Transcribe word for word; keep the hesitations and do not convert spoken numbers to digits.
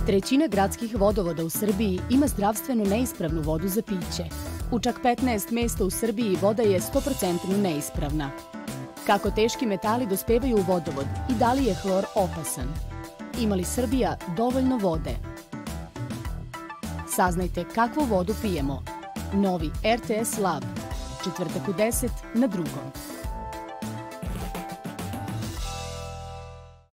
Trećina gradskih vodovoda u Srbiji ima zdravstveno neispravnu vodu za piće. U čak petnaest mesta u Srbiji voda je sto posto neispravna. Kako teški metali dospevaju u vodovod i da li je hlor opasan? Ima li Srbija dovoljno vode? Saznajte kakvu vodu pijemo. Novi R T S Lab. Četvrtak u deset na Drugom.